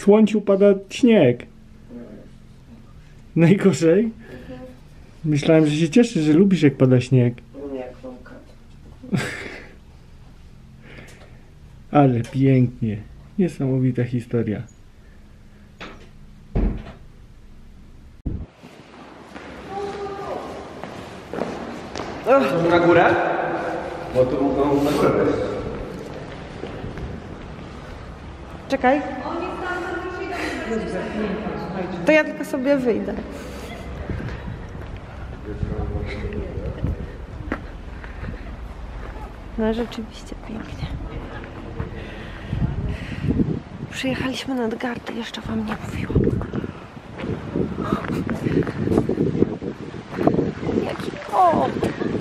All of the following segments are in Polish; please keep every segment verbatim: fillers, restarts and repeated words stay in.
Słońcu pada śnieg. Najgorzej? Myślałem, że się cieszysz, że lubisz, jak pada śnieg. Nie, kromka. Ale pięknie. Niesamowita historia. Na górę? Bo tu mogą na górę wejść. Czekaj. To ja tylko sobie wyjdę. No rzeczywiście pięknie. Przyjechaliśmy nad Gardy, jeszcze wam nie mówiłam. Jaki kot!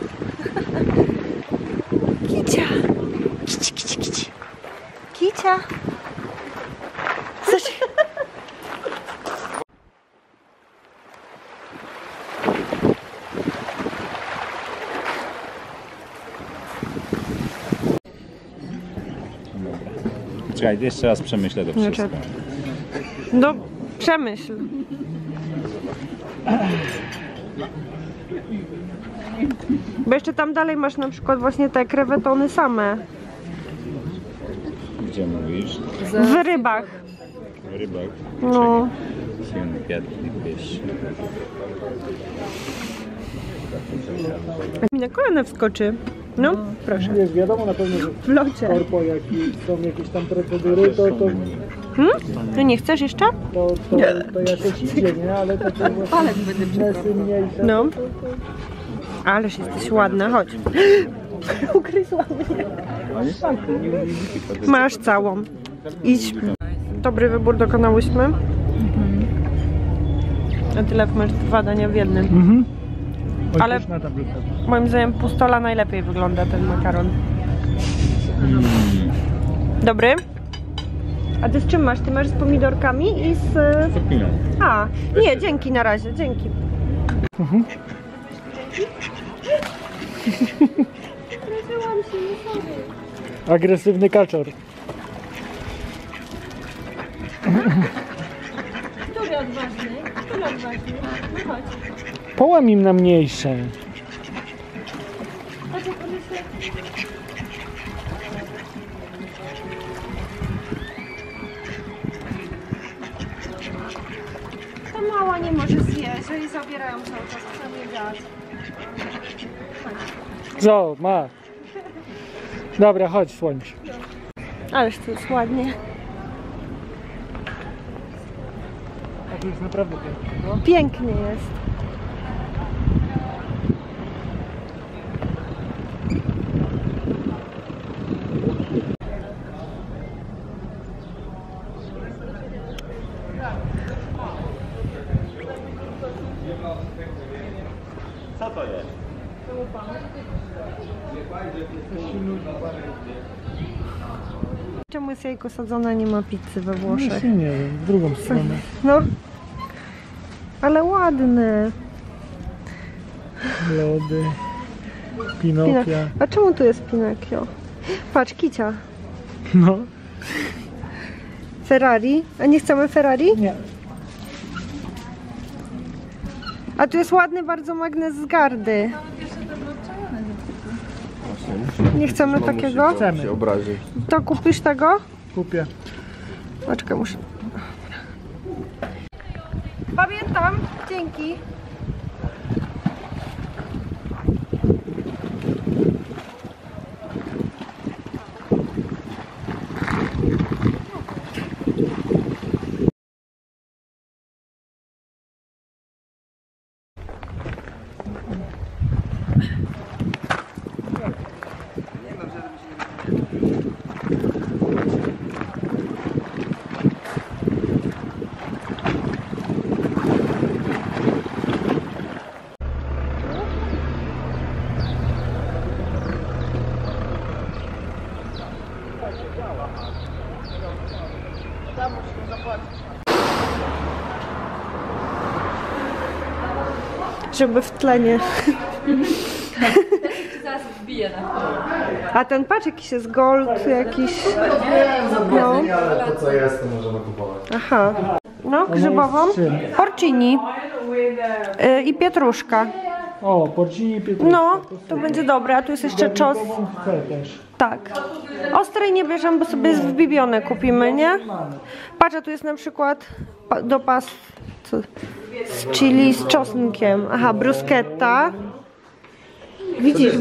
Kicia! Kici, kici, kici! Kicia! Coś... Czekaj, jeszcze raz przemyślę to wszystko. No, przemyśl. Bo jeszcze tam dalej masz na przykład właśnie te krewetony same. Gdzie mówisz? W rybach. W rybach? No. Mi na kolana wskoczy. No, proszę. Wiesz, wiadomo na pewno, że W locie. korpo, jak są jakieś tam procedury, to, to, Hmm? No nie chcesz jeszcze? to, to, to jakoś idzie, nie? Ale to to właśnie biznesy mniejsze. No. Ależ jesteś ładna, chodź. Ugryzła mnie. Masz całą. Idź. Dobry wybór dokonałyśmy. A tyle masz dwa dania w jednym. Mhm. Ale moim zdaniem pustola najlepiej wygląda ten makaron. Dobry? A ty z czym masz? Ty masz z pomidorkami i z... A, nie, dzięki na razie, dzięki. Mhm. Agresywny kaczor. Który odważny? Który odważny? No chodź. Połam im na mniejsze. Chodź, jak one się... Ta mała nie może zjeść, oni zabierają cały czas, co nie dać. Co, ma. Dobra, chodź, słońce. Ależ to jest ładnie. To jest naprawdę piękne, no? Pięknie jest. Co to jest? Czemu jest jajko sadzone, nie ma pizzy we Włoszech? Właśnie nie wiem, w drugą stronę. No. Ale ładny. Lody. Pinokia. A czemu tu jest Pinokio? Patrz, kicia. No. Ferrari. A nie chcemy Ferrari? Nie. A tu jest ładny bardzo magnes z Gardy. Nie chcemy takiego? Chcemy. To kupisz tego? Kupię. Poczekaj, muszę. Pamiętam. Dzięki. Żeby w tle nie. zaraz wbiję na to. A ten patrz, jakiś jest gold, jakiś... No. Ale to co jest, to możemy kupować. Aha. No, grzybową. Porcini. Yy, I pietruszka. O, porcini i pietruszka. No, to będzie dobre, a tu jest jeszcze czos. Chcę też. Tak. Ostrej nie bierzemy, bo sobie jest wbibione kupimy, nie? Patrz, a tu jest na przykład pa- do pas co? Z chili z czosnkiem. Aha, bruschetta. Widzisz?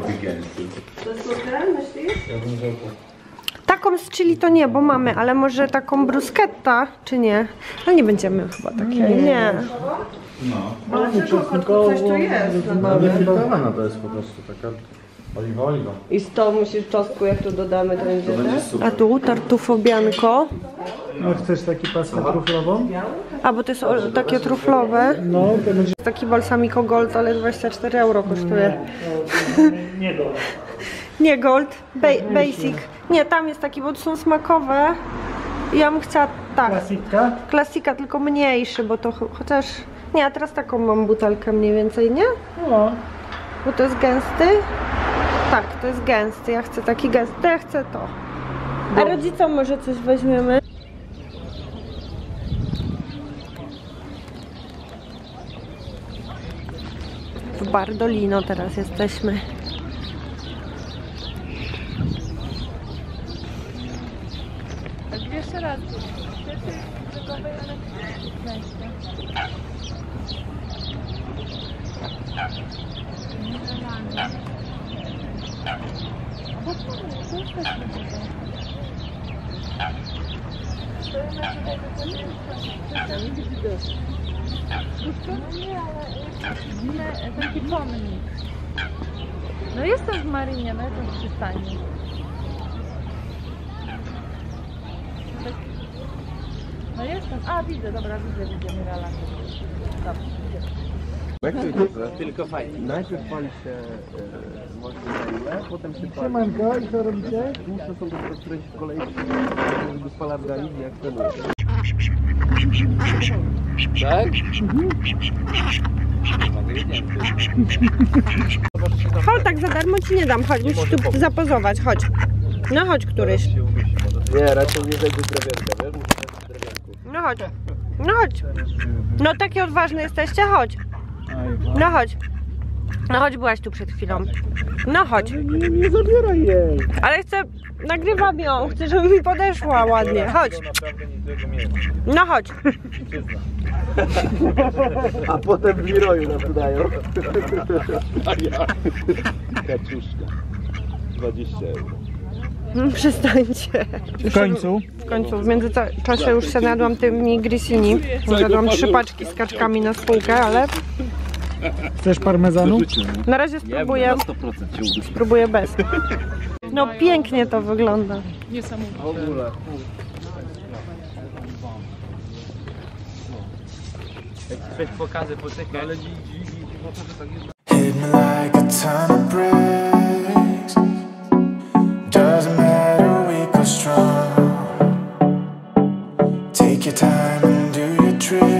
Taką z chili to nie, bo mamy, ale może taką bruschetta, czy nie? No nie będziemy chyba takiej, nie. Mamy czosnkową. Ale filtrowana to jest po prostu taka oliwa, oliwa. I sto musisz czosnku, jak tu dodamy, to będzie, To będzie tak? super. A tu tartufobianko. No chcesz taki pastę truflową? A, bo to jest o, takie truflowe. No, to będzie... Taki balsamico gold, ale dwadzieścia cztery euro kosztuje. Nie do. Nie gold, ba basic. Nie, tam jest taki, bo to są smakowe. Ja bym chciała tak. Klasika? Klasika, tylko mniejszy, bo to ch chociaż... Nie, a teraz taką mam butelkę mniej więcej, nie? No. Bo to jest gęsty. Tak, to jest gęsty. Ja chcę taki gęsty, ja chcę to. A rodzicom może coś weźmiemy? W Bardolino teraz jesteśmy. Jeszcze raz. Taki pomnik. No jestem w Marynie, na jakimś przystani. No jestem. A, widzę, dobra, widzę, widzę Mirala. Dobrze. Tylko fajnie. Najpierw pali się e, właśnie na ile, potem się pali. Siemanko, i co robicie? Muszę są do której w kolei, żeby spala w gali, jak ten. Tak? Chodź, tak za darmo ci nie dam, chodź, musisz tu zapozować, chodź. No chodź któryś. Nie, raczej nie zajdzie drewienka, wiesz? Muszę drewienku. No chodź, no chodź. No takie odważne jesteście, chodź. No chodź. No chodź, byłaś tu przed chwilą. No chodź. Nie, nie zabieraj jej. Ale chcę, nagrywam ją, chcę, żeby mi podeszła ładnie, chodź. No chodź. A potem w Leroyu nas dają. A ja. Kaczuszka. dwadzieścia euro. No, przestańcie. W końcu. W końcu, w międzyczasie już się najadłam tymi grissini. Zjadłam trzy paczki z kaczkami na spółkę, ale Chcesz parmezanu? na razie spróbuję, spróbuję bez. No pięknie to wygląda. W ogóle. Jak chcesz pokazy, poczekaj. Ale dzi, dzi, dzi, tak jest. Hit me like a ton of bricks. Doesn't matter, weak or strong. Take your time and do your trick.